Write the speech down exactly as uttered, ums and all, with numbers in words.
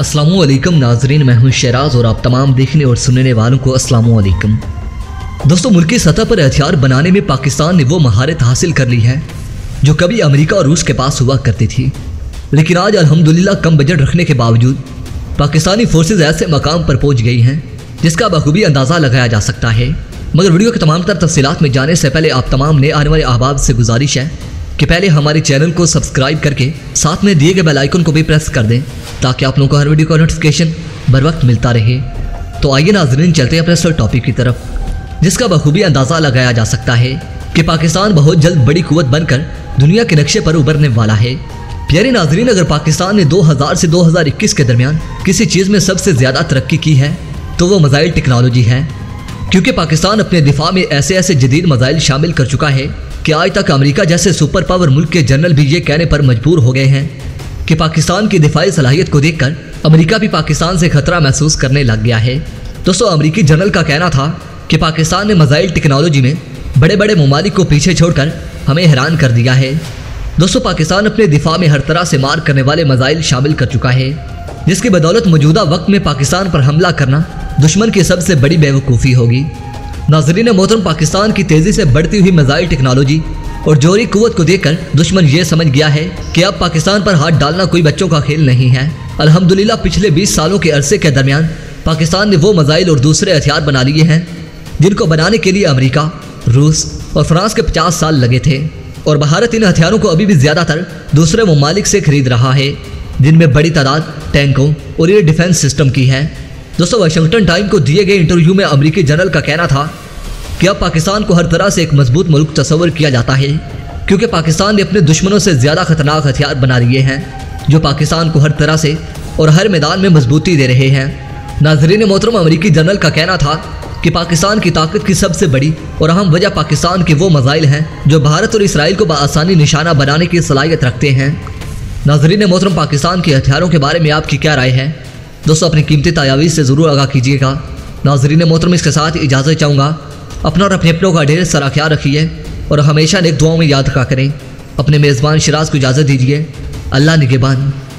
अस्सलामुअलैकुम नाजरीन, मैं हूं शराज और आप तमाम देखने और सुनने वालों को अस्सलामुअलैकुम। दोस्तों, मुल्की सतह पर हथियार बनाने में पाकिस्तान ने वो महारत हासिल कर ली है जो कभी अमेरिका और रूस के पास हुआ करती थी। लेकिन आज अल्हम्दुलिल्लाह कम बजट रखने के बावजूद पाकिस्तानी फोर्सेज ऐसे मकाम पर पहुंच गई हैं जिसका बखूबी अंदाज़ा लगाया जा सकता है। मगर वीडियो के तमाम तर तफसीलात में जाने से पहले आप तमाम नए आने वाले अहबाब से गुजारिश है कि पहले हमारे चैनल को सब्सक्राइब करके साथ में दिए गए बेल आइकन को भी प्रेस कर दें ताकि आप लोगों को हर वीडियो का नोटिफिकेशन बर वक्त मिलता रहे। तो आइए नाज़रीन, चलते हैं अपने असल टॉपिक की तरफ, जिसका बखूबी अंदाज़ा लगाया जा सकता है कि पाकिस्तान बहुत जल्द बड़ी कुव्वत बनकर दुनिया के नक्शे पर उभरने वाला है। प्यारे नाज़रीन, अगर पाकिस्तान ने दो हज़ार से दो हज़ार इक्कीस के दरमियान किसी चीज़ में सबसे ज़्यादा तरक्की की है तो वो मिसाइल टेक्नोलॉजी है, क्योंकि पाकिस्तान अपने दिफा में ऐसे ऐसे जदीद मिसाइल शामिल कर चुका है कि आज तक अमेरिका जैसे सुपर पावर मुल्क के जनरल भी ये कहने पर मजबूर हो गए हैं कि पाकिस्तान की दिफाई सलाहियत को देखकर अमेरिका भी पाकिस्तान से खतरा महसूस करने लग गया है। दोस्तों, अमेरिकी जनरल का कहना था कि पाकिस्तान ने मिसाइल टेक्नोलॉजी में बड़े बड़े ममालिक को पीछे छोड़कर हमें हैरान कर दिया है। दोस्तों, पाकिस्तान अपने दिफा में हर तरह से मार करने वाले मिसाइल शामिल कर चुका है, जिसकी बदौलत मौजूदा वक्त में पाकिस्तान पर हमला करना दुश्मन की सबसे बड़ी बेवकूफ़ी होगी। नाज़रीन मोहतरम, पाकिस्तान की तेज़ी से बढ़ती हुई मिसाइल टेक्नोलॉजी और जोहरी कुव्वत को देखकर दुश्मन ये समझ गया है कि अब पाकिस्तान पर हाथ डालना कोई बच्चों का खेल नहीं है। अल्हम्दुलिल्लाह पिछले बीस सालों के अरसे के दरमियान पाकिस्तान ने वो मिसाइल और दूसरे हथियार बना लिए हैं जिनको बनाने के लिए अमेरिका, रूस और फ्रांस के पचास साल लगे थे, और भारत इन हथियारों को अभी भी ज़्यादातर दूसरे ममालिक से खरीद रहा है, जिनमें बड़ी तादाद टैंकों और एयर डिफेंस सिस्टम की है। दोस्तों, वाशिंगटन टाइम को दिए गए इंटरव्यू में अमेरिकी जनरल का कहना था कि अब पाकिस्तान को हर तरह से एक मजबूत मुल्क तस्वर किया जाता है, क्योंकि पाकिस्तान ने अपने दुश्मनों से ज़्यादा खतरनाक हथियार बना लिए हैं जो पाकिस्तान को हर तरह से और हर मैदान में मजबूती दे रहे हैं। नाज़रीन मोहतरम, अमेरिकी जनरल का कहना था कि पाकिस्तान की ताकत की सबसे बड़ी और अहम वजह पाकिस्तान के वो मिसाइल हैं जो भारत और इसराइल को बआसानी निशाना बनाने की सलाहियत रखते हैं। नाज़रीन मोहतरम, पाकिस्तान के हथियारों के बारे में आपकी क्या राय है? दोस्तों, अपनी कीमती तायावीज़ से ज़रूर आगाह कीजिएगा। नाज़रीन मोहतरम, इसके साथ इजाज़त चाहूँगा। अपना और अपने अपनों का ढेर सारा ख्याल रखिए और हमेशा नेक दुआओं में याद रखा करें। अपने मेज़बान शराज को इजाज़त दीजिए। अल्लाह निगहबान।